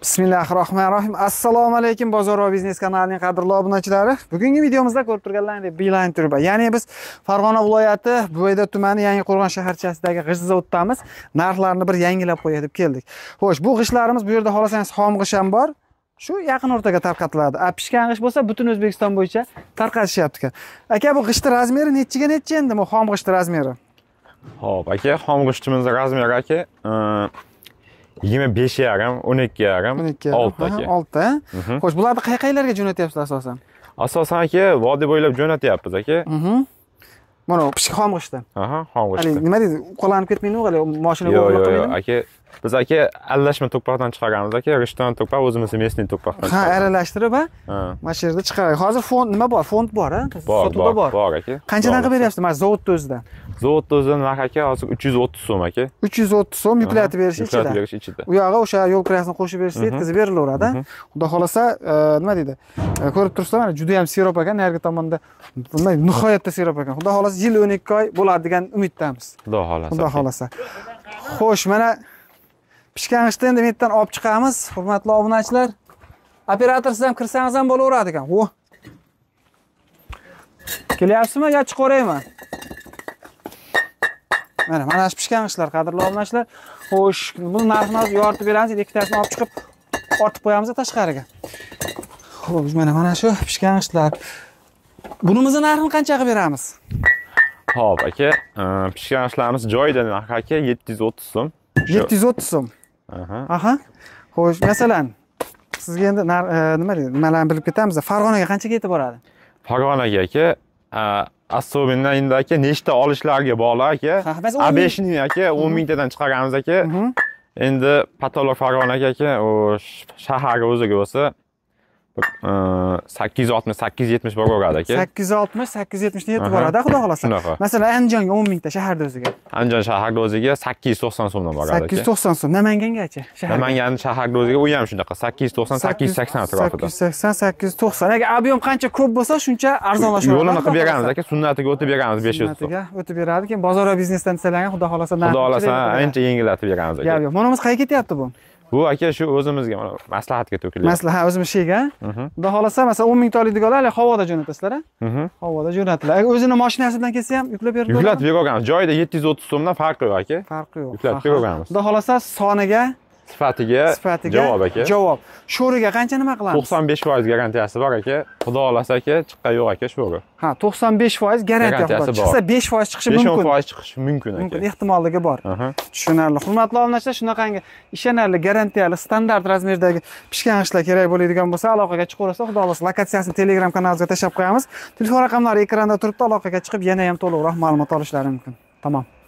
Bismillahirrohmanirrohim. Assalomu alaykum bozor va biznes kanalining qadrli obunachilari. Bugungi videomizda ko'rib turganlaringdek Beeline turba. Ya'ni biz Farg'ona viloyati Buvayda tumani Yangiqo'rg'on shaharchasidagi g'isht zavodidamiz. Narxlarni bir yangilab qo'yay deb keldik. Xo'sh, bu g'ishtlarimiz bu yerda xolasangiz xom g'isht ham bor. Shu yaqin o'rtaga tarqatiladi. Pishgan g'isht bo'lsa butun O'zbekiston bo'yicha tarqatishyapti. Aka, bu g'isht razmeri nechiga necha endi bu xom g'isht razmeri? Xo'p, aka, xom g'ishtimiz razmeri aka 25,5, 12,5, 6 aka. 6. Xo'sh, bularni qayerga jo'natyapsiz asosan? Asosan aka, vodiy bo'ylab jo'natyapmiz aka. Mana xom g'ishtdan. Xom g'ishtdan. Nima deydi? Qo'lanib ketmaymi hali mashinaga o'g'irlab qo'ymaydi? Yo'q, aka. Biz aka aralashma to'qpoqdan chiqaramiz aka, g'ishtdan to'qpoq o'zimiz mesniy to'qpoqdan. Ha, aralashtirib, mana shu yerda chiqaramiz. Hozir fond nima bor? Fond bor, sotuvda bor. Bor aka. Qanchadan qilib beryapsiz? Mana zavodda o'zidan. Zavodda o'zidan narx aka hozir 330 so'm aka. 330 so'm yuklatib berish ichida. Yuklatib berish ichida. U yog'i o'sha yo'l kirasini qo'shib berishsa yetkazib berilaveradi. Xudo xolasa, nima deydi? Ko'rib turibsizlar, mana juda ham sirop ekan, narigi tomonda. Bunday nihoyatda sirop ekan. Xudo xolasa yil 12 oy bo'ladi degan umiddamiz. Xudo xolasa. Xudo xolasa. Xo'sh, mana pishgan g'ishtni endi men yerdan olib chiqamiz. Hurmatli obunachilar, operator siz ham kirsangiz ham bo'laveradi ekan. Ho. Kelyapsizmi yo chiqaraymi? Mana shu pishgan g'ishtlar, qadrli obunachilar. Xo'sh, buni narxini yoritib beramiz, ikkitasini olib chiqib ortib qo'yamiz tashqariga. Xo'sh, mana shu pishgan g'ishtlar. Bunimizni narxini qancha qilib beramiz? Xo'p, aka, pishgan g'ishtlarimiz joyida narxi aka 730 so'm. 730 so'm. Aha. Xo'sh, masalan, sizga endi nima deydi? Nimalarni bilib ketamiz. Farg'onaga qanchaga yetib boradi? Farg'onaga aka, особенно endi aka nechta olishlarga bog'liq aka. A5 ni aka 10 mingtadan chiqaramiz aka. Endi patolog Farg'onaga aka, o shaharga o'ziga bo'lsa 860 870 boraveradi aka. 860 870 ni yetib boradi, xudo xolasa. Masalan, Andijonga 10 mingta shaharda o'ziga. Andijon shaharda o'ziga 890 so'mdan boradi aka. 890 so'm. Namangangacha shaharga. Namangan shaharda o'ziga u ham shunaqa 890 880 atrofida. 880 890. Agar ob'yom qancha ko'p bo'lsa, shuncha arzonlashadi. Yo'lini qilib beramiz aka, sunnatiga o'tib beramiz 500 so'm. Sunnatiga o'tib beradi, keyin bozor va biznesdan istagan xudo xolasa narx. Xudo xolasa ancha yengillatib beramiz aka. Yo'q, monamiz qayerga ketyapti bu? Bu aka shu o'zimizga maslahatga to'kilyapti. Maslahat o'zimiz shega. Xudo xolasa, masalan 10 mingta oladiganlar havoda jo'natasizlar, havoda jo'natiladi. Agar o'zini mashinasidan kelsa ham yuklab berib bo'ladi. Yuklab beramiz. Joyida 730 so'mdan farqi yo'q aka. Farqi yo'q. Yuklab beramiz. Xudo xolasa soniga, sifatiga javob aka. Javob. Sho'riga qancha nima qilamiz? 95% garantiyasi bor aka. Xudo xolasa aka, chiqqan yo'q aka sho'ri. Ha, 95% garantiya bor. Chiqsa 5% chiqishi mumkin. 5% chiqishi mumkin aka. Ehtimolligi bor. Tushunarli. Hurmatli obunachilar, shunaqangi ishonarli, garantiyali, standart razmerdagi pishgan g'ishtlar kerak bo'ladigan bo'lsa, aloqaga chiqaversa, xudo xolasa lokatsiyasini Telegram kanalimizga tashlab qo'yamiz. Telefon raqamlari ekranda turibdi, aloqaga chiqib yana ham to'liqroq ma'lumot olishlari mumkin. Tamom.